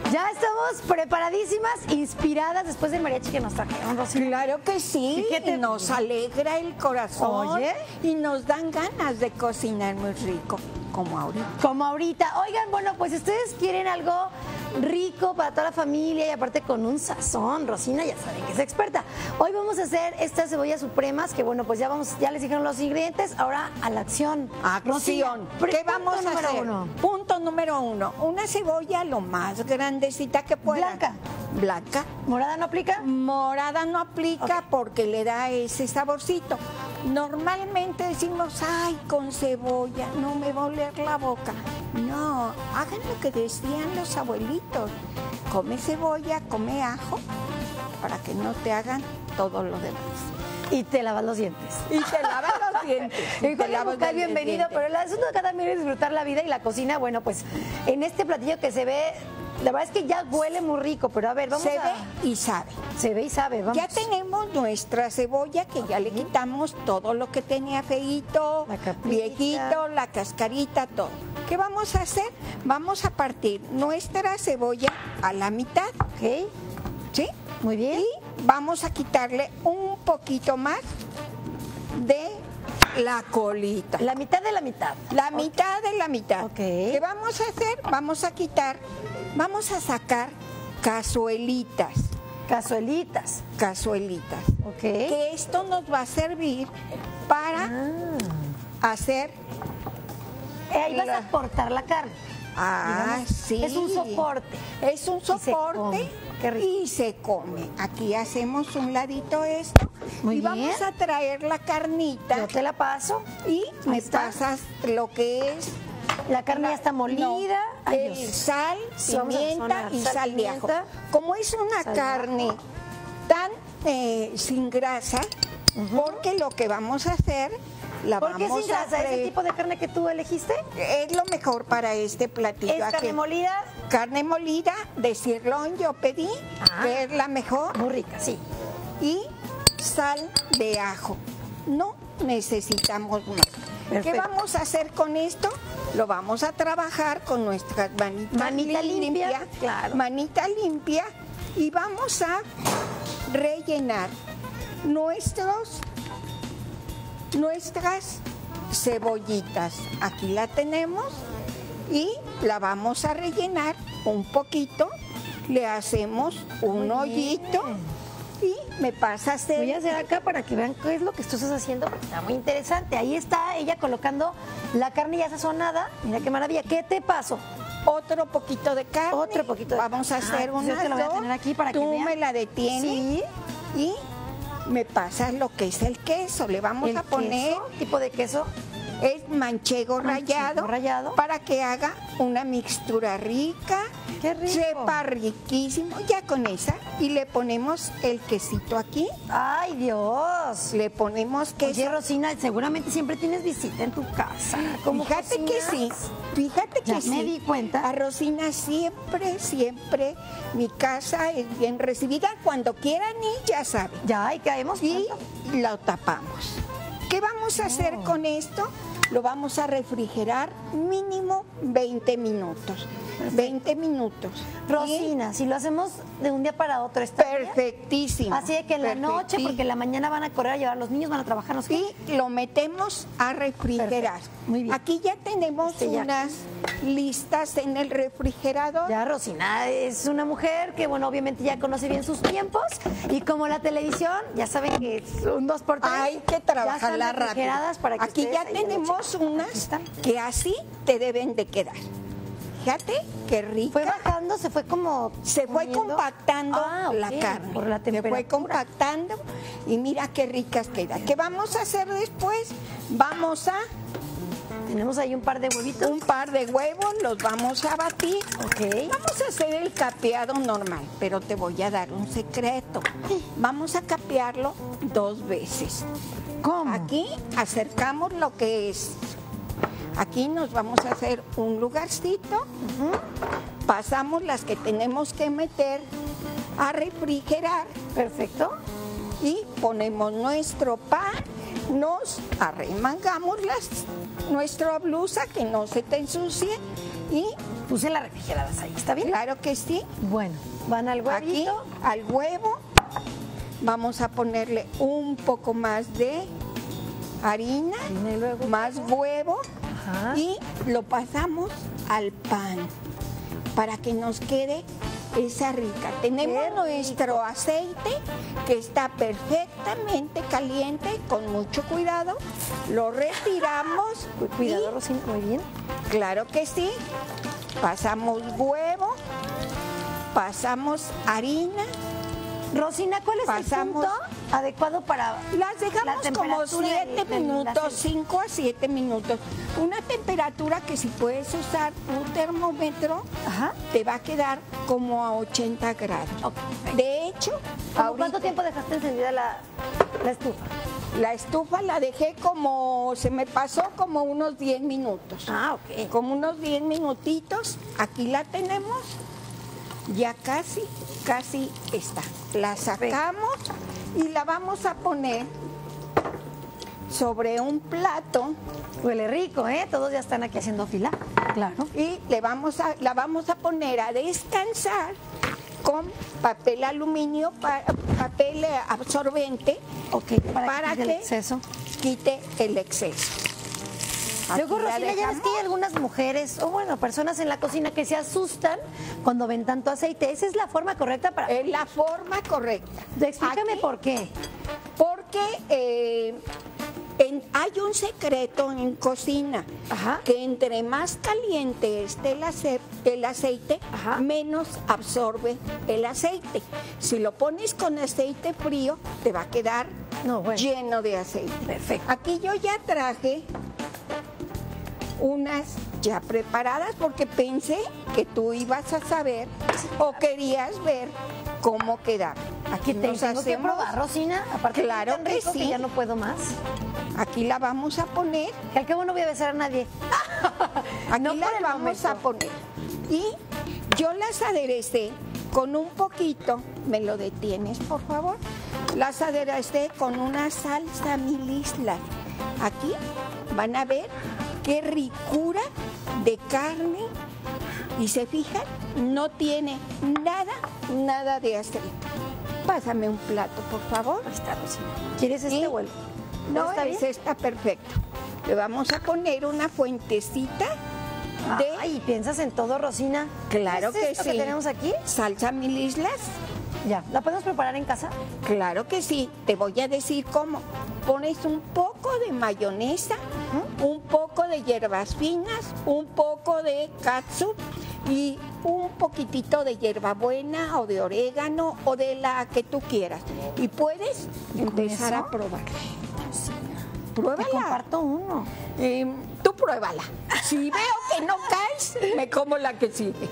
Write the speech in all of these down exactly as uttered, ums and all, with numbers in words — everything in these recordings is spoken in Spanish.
Ya estamos preparadísimas, inspiradas después del mariachi que nos trajeron, Rosy. Claro que sí, Fíjate. nos alegra el corazón. Oye. Y nos dan ganas de cocinar muy rico, como ahorita. Como ahorita. Oigan, bueno, pues si ustedes quieren algo rico para toda la familia y aparte con un sazón, Rosina ya saben que es experta. Hoy vamos a hacer estas cebollas supremas que bueno, pues ya vamos, ya les dijeron los ingredientes, ahora a la acción. Acción. Rosina, ¿Qué vamos a número hacer? uno. Punto número uno. Una cebolla lo más grandecita que pueda. Blanca. Blanca. ¿Morada no aplica? Morada no aplica Ok. porque le da ese saborcito. Normalmente decimos, ay, con cebolla, no me va a oler la boca. No, hagan lo que decían los abuelitos. Come cebolla, come ajo, para que no te hagan todo lo demás. Y te lavas los dientes. Y te lavas los dientes. Y te Juan lavas Bucal, los bienvenido, dientes. pero el asunto acá también es disfrutar la vida y la cocina. Bueno, pues en este platillo que se ve, la verdad es que ya huele muy rico, pero a ver, vamos Se a... ve y sabe. Se ve y sabe, vamos. Ya tenemos nuestra cebolla que ya le quitamos todo lo que tenía feíto, La capita. viejito, la cascarita, todo. ¿Qué vamos a hacer? Vamos a partir nuestra cebolla a la mitad, Ok, ¿sí? muy bien. Y vamos a quitarle un poquito más de la colita. La mitad de la mitad. La mitad de la mitad. Ok. ¿Qué vamos a hacer? Vamos a quitar, vamos a sacar cazuelitas. Cazuelitas. Cazuelitas. Ok. Que esto nos va a servir para Ah. hacer. Eh, ahí vas La- a cortar la carne. Ah, Digamos, sí. es un soporte. Es un se soporte come. Qué rico. y se come. Aquí hacemos un ladito esto. Muy y bien. vamos a traer la carnita Yo te la paso. y Ahí me está. pasas lo que es. La carne ya está molida. No, Ay, el Dios. sal, Sí, vamos a pimienta sazonar. y Sal, sal de ajo. pimienta. Como es una Sal de carne tan eh, sin grasa, porque lo que vamos a hacer, la ¿Por qué vamos sin grasa? a ¿Ese freír. tipo de carne que tú elegiste? Es lo mejor para este platillo. ¿Es carne aquí. molida? Carne molida de cirlón yo pedí, Ah. que es la mejor, Muy rica, sí. y sal de ajo. No necesitamos más. ¿Qué Perfecto. vamos a hacer con esto? Lo vamos a trabajar con nuestras manitas Manita limpia, limpias, claro. manita limpia, y vamos a rellenar nuestros nuestras cebollitas. Aquí la tenemos y la vamos a rellenar un poquito. Le hacemos un Muy hoyito y me pasa a hacer. Voy a hacer acá para que vean qué es lo que tú estás haciendo, porque está muy interesante. Ahí está ella colocando la carne ya sazonada. Mira qué maravilla. ¿Qué te paso? otro poquito de carne. Otro poquito de Vamos a carne. hacer Ah, pues una yo te lo voy a tener aquí para que Tú vean. me la detienes Sí. y me pasas lo que es el queso. Le vamos ¿El a poner queso? ¿Tipo de queso? es manchego, Manchego rallado, rallado. para que haga una mixtura rica, Qué rico. sepa riquísimo. Ya con esa, y le ponemos el quesito aquí, ¡Ay, Dios! le ponemos queso. Oye, Rosina, seguramente siempre tienes visita en tu casa. ¿Cómo Fíjate que sí, cocinas? fíjate que Ya sí. me di cuenta. A Rosina siempre, siempre, mi casa es bien recibida. Cuando quieran ir, ya saben. Ya, ahí caemos. Y pronto. lo tapamos. ¿Qué vamos a hacer Oh. con esto? Lo vamos a refrigerar mínimo veinte minutos. veinte minutos. Rosina, si lo hacemos de un día para otro, ¿está bien? Perfectísimo. Así de que en la noche, perfectísimo. porque en la mañana van a correr a llevar a los niños, van a trabajar, no sé qué. Y lo metemos a refrigerar. Perfecto, muy bien. Aquí ya tenemos Este ya. unas listas en el refrigerador. Ya Rosina es una mujer que, bueno, obviamente ya conoce bien sus tiempos y como la televisión, ya saben que es un dos por tres. Hay que ya trabajarla están rápido. refrigeradas para que Aquí ustedes ya ahí lo tenemos chequen. Aquí unas están. que así te deben de quedar. Fíjate qué rica. Fue bajando, se fue como... Se fue poniendo- compactando Ah, la ok, carne. por la Se temperatura. fue compactando y mira qué ricas quedan. ¿Qué vamos a hacer después? Vamos a Tenemos ahí un par de huevitos. un par de huevos, los vamos a batir. Ok. Vamos a hacer el capeado normal, pero te voy a dar un secreto. Vamos a capearlo dos veces. ¿Cómo? Aquí acercamos lo que es. Aquí nos vamos a hacer un lugarcito. Pasamos las que tenemos que meter a refrigerar Perfecto. y ponemos nuestro pan. Nos arremangamos las, nuestra blusa que no se te ensucie y puse las refrigeradas ahí, ¿está bien? Claro que sí. Bueno, van al Aquí, huevito. al huevo, vamos a ponerle un poco más de harina, Harina y luego más huevo, Ajá. y lo pasamos al pan para que nos quede esa rica. Tenemos Qué nuestro aceite que está perfectamente caliente, con mucho cuidado. Lo retiramos. Cuidado, y, Rosina, muy bien. claro que sí. Pasamos huevo, pasamos harina. Rosina, ¿cuál es Pasamos- el punto adecuado para Las la dejamos como temperatura siete del- del minutos, aceite? cinco a siete minutos. Una temperatura que si puedes usar un termómetro, Ajá. te va a quedar como a ochenta grados. Ok. De hecho, ¿Cómo ahorita ¿Cuánto tiempo dejaste encendida la, la estufa? la estufa la dejé como, se me pasó como unos diez minutos. Ah, ok. Como unos diez minutitos. Aquí la tenemos. Ya casi, casi está. La sacamos y la vamos a poner sobre un plato Huele rico, ¿eh? Todos ya están aquí haciendo fila. Claro. y le vamos a, la vamos a poner a descansar con papel aluminio, pa- papel eh, absorbente, Ok, para, para que, quite que el exceso. quite el exceso. Aquí Luego, la Rosina, ya ves dejamos. que hay algunas mujeres, o bueno, personas en la cocina que se asustan cuando ven tanto aceite. Esa es la forma correcta para... Es la forma correcta. Explícame Aquí, por qué. Porque eh, en- hay un secreto en cocina, Ajá. que entre más caliente esté el, ace- el aceite, Ajá. menos absorbe el aceite. Si lo pones con aceite frío, te va a quedar No, bueno. lleno de aceite. Perfecto. Aquí yo ya traje unas ya preparadas porque pensé que tú ibas a saber o querías ver cómo quedar. Aquí Te nos tengo que hacemos, probar, Rosina. Aparte, Claro tan que rico sí. ya no puedo más. aquí la vamos a poner, Que al cabo no voy a besar a nadie. aquí No la por el vamos momento. a poner. Y yo las aderecé con un poquito, ¿me lo detienes por favor? Las aderecé con una salsa mil islas. Aquí van a ver qué ricura de carne. Y se fijan, no tiene nada, nada de aceite. Pásame un plato, por favor. Ahí está, Rosina. ¿Quieres este Sí. o el- No, ¿Está bien? ese está perfecto. Le vamos a poner una fuentecita de Ay, ¿piensas en todo, Rosina? Claro ¿Qué es que esto sí. que tenemos aquí? salsa mil islas. Ya. ¿La podemos preparar en casa? Claro que sí. Te voy a decir cómo. Pones un poco de mayonesa, un poco de hierbas finas, un poco de catsup y un poquitito de hierbabuena o de orégano o de la que tú quieras. Y puedes empezar eso? a probar. Te Pruébala. comparto uno. Eh, tú pruébala. Si veo que no caes, me como la que sigue.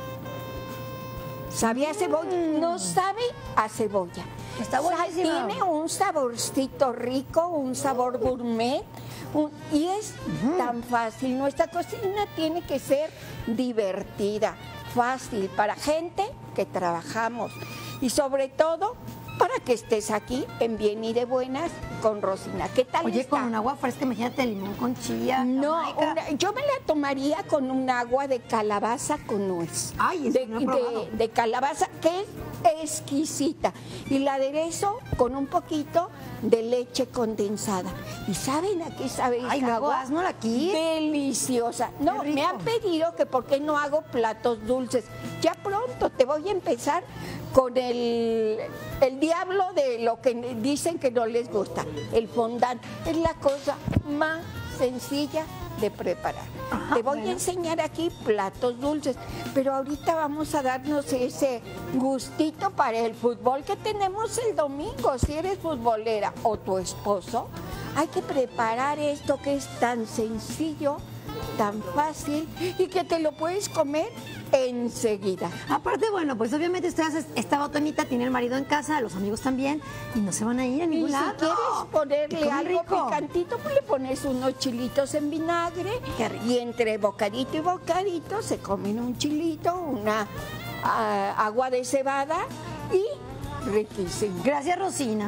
¿Sabe a cebolla? No sabe a cebolla. Está Sa- buenísima. Tiene un saborcito rico, un sabor gourmet. un- y es tan fácil. Nuestra cocina tiene que ser divertida, fácil, para gente que trabajamos. Y sobre todo, para que estés aquí en Bien y de Buenas con Rosina. ¿Qué tal Oye, está? con un agua fresca, imagínate, limón con chía. No, Jamaica. una- yo me la tomaría con un agua de calabaza con nuez. Ay, eso de, no he probado. de- de calabaza, que es exquisita. Y la aderezo con un poquito de leche condensada. ¿Y saben a qué sabe Ay, esta luego agua? haznosla aquí. Deliciosa. No, Qué rico. me han pedido que por qué no hago platos dulces. Ya pronto te voy a empezar con el, el diablo de lo que dicen que no les gusta, el fondant. Es la cosa más sencilla de preparar. Ajá, te voy bueno. a enseñar aquí platos dulces, pero ahorita vamos a darnos ese gustito para el fútbol que tenemos el domingo. Si eres futbolera o tu esposo, hay que preparar esto que es tan sencillo, tan fácil y que te lo puedes comer enseguida. Aparte, bueno, pues obviamente ustedes, esta botonita tiene el marido en casa, los amigos también, y no se van a ir a Y ningún si lado. quieres Y ponerle comen algo rico. picantito, pues le pones unos chilitos en vinagre. Qué rico. Y entre bocadito y bocadito se comen un chilito, una ah, agua de cebada y riquísimo. Gracias, Rosina.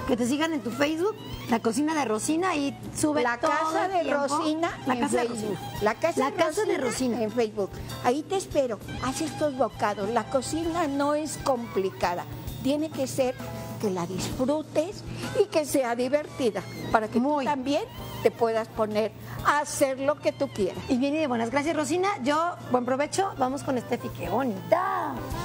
que te sigan en tu Facebook, La Cocina de Rosina, y sube La todo Casa el de tiempo. Rosina La en Casa de Facebook. Rosina. La Casa, La de, Casa Rosina de Rosina en Facebook. Ahí te espero. Haz estos bocados. La cocina no es complicada. Tiene que ser que la disfrutes y que sea divertida para que Muy. tú también te puedas poner a hacer lo que tú quieras. Y viene de buenas. Gracias, Rosina. Yo, buen provecho. Vamos con Steffi. ¡Qué bonita!